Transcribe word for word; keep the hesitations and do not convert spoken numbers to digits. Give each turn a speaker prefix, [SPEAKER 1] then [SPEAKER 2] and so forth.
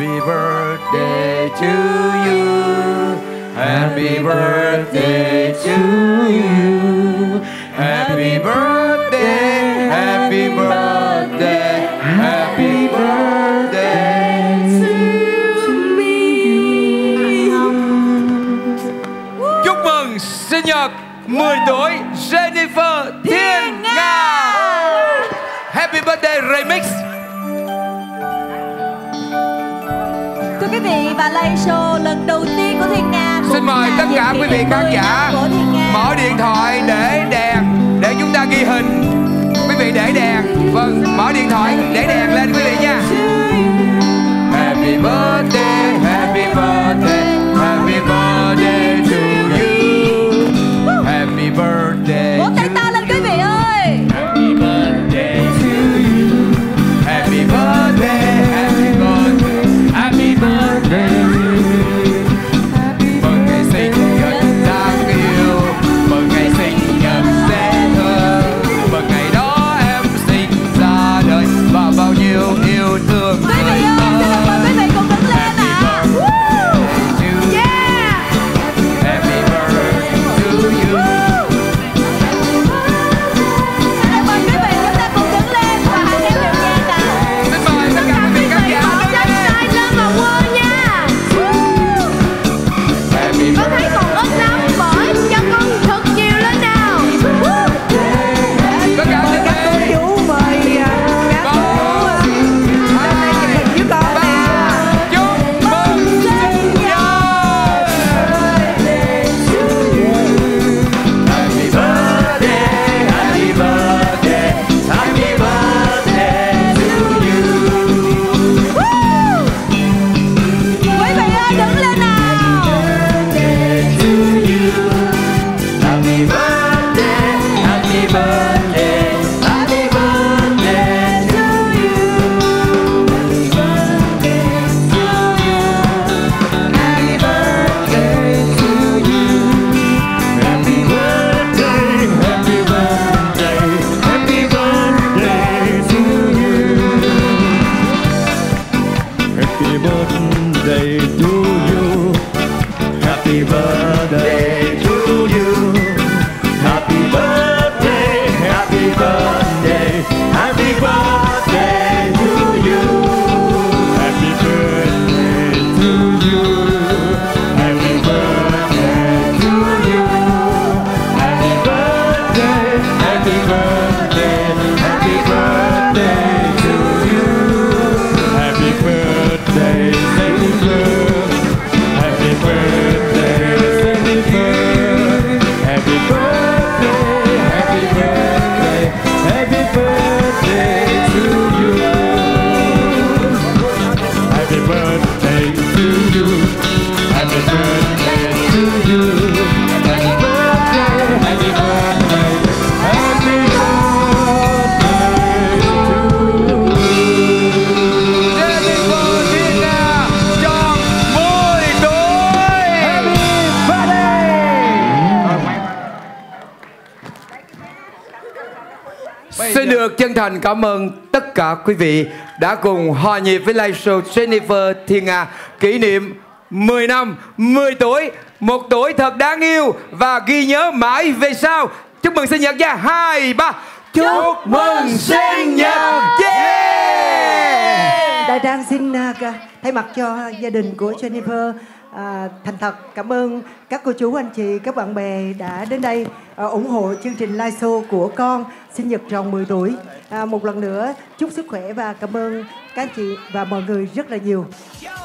[SPEAKER 1] Happy birthday to you. Happy birthday to you. Happy birthday, happy birthday, happy birthday to me. Chúc mừng sinh nhật mười tuổi Jennifer Thiên Nga. Happy birthday remix.
[SPEAKER 2] Thưa quý vị, và live show lần đầu tiên của Thiên Nga.
[SPEAKER 1] Xin mời tất cả quý vị khán giả mở điện thoại để đèn để chúng ta ghi hình. Quý vị để đèn, vâng, mở điện thoại để đèn lên quý vị nha. Happy birthday, happy birthday, happy birthday to you. Happy birthday.
[SPEAKER 2] Vỗ tay to lên quý vị ơi.
[SPEAKER 1] Happy birthday to you. Happy birthday, happy birthday, happy birthday. Mừng ngày sinh nhật đáng yêu, mừng ngày sinh nhật dễ thương, mừng ngày đó em sinh ra đời và bao nhiêu yêu thương.
[SPEAKER 2] Quý vị ơi, xin mời quý vị cùng đứng lên ạ. Yeah.
[SPEAKER 1] Happy birthday to you.
[SPEAKER 2] Xin mời quý vị chúng ta cùng đứng lên và hãy đếm điệu nhạc ạ.
[SPEAKER 1] Xin mời tất cả quý vị khán giả đứng lên.
[SPEAKER 2] Tay lên mà quên nha.
[SPEAKER 1] Happy
[SPEAKER 2] Con thấy còn ớt nóng bởi cho con thật nhiều lên nào.
[SPEAKER 1] tất cả đứng lên.
[SPEAKER 3] Chú mời các
[SPEAKER 1] Con
[SPEAKER 3] hình với con nè.
[SPEAKER 1] chúc mừng sinh nhật. Happy birthday, happy birthday, happy birthday to you.
[SPEAKER 2] Quý vị ơi, đứng lên nào.
[SPEAKER 1] Happy birthday, happy birthday, happy birthday to you. Happy birthday to you. Happy birthday, happy birthday, happy birthday to you.
[SPEAKER 4] Happy birthday to you. Happy birthday to you. Happy birthday, happy birthday, happy birthday to you. Happy birthday to you. Happy birthday to you. Happy birthday, happy birthday, happy birthday to you. Happy birthday, Jennifer. Happy birthday, Jennifer. Happy birthday, happy birthday, happy birthday to you. Happy birthday to you. Happy birthday to you. Happy birthday, happy birthday, happy
[SPEAKER 1] Jennifer Thiên Nga tròn mười tuổi. Xin được chân thành cảm ơn tất cả quý vị đã cùng hòa nhịp với live show Jennifer Thiên Nga kỷ niệm mười năm, mười tuổi, một tuổi thật đáng yêu và ghi nhớ mãi về sau. Chúc mừng sinh nhật nha. Hai, ba. Chúc mừng sinh nhật. Yeah!
[SPEAKER 3] Đại Trang xin à, ca- thay mặt cho gia đình của Jennifer à, thành thật cảm ơn các cô chú anh chị, các bạn bè đã đến đây à, ủng hộ chương trình live show của con sinh nhật tròn mười tuổi. À, một lần nữa chúc sức khỏe và cảm ơn các anh chị và mọi người rất là nhiều.